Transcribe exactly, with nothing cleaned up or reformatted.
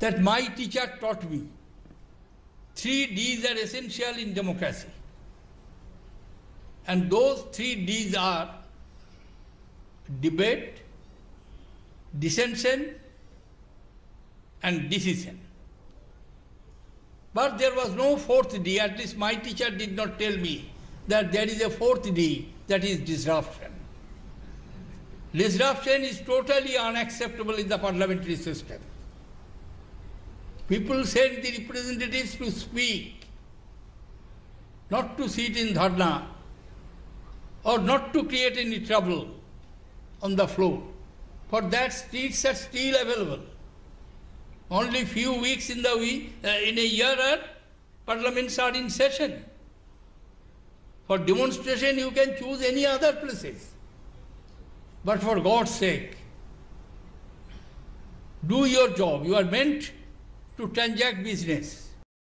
that my teacher taught me. Three D's are essential in democracy. And those three D's are debate, dissension, and decision. But there was no fourth D, at least my teacher did not tell me that there is a fourth D, that is disruption. Disruption is totally unacceptable in the parliamentary system. People send the representatives to speak, not to sit in dharna, or not to create any trouble on the floor. For that, streets are still available. Only few weeks in the week, uh, in a year, are parliaments are in session. For demonstration, you can choose any other places. But for God's sake, do your job. You are meant to transact business.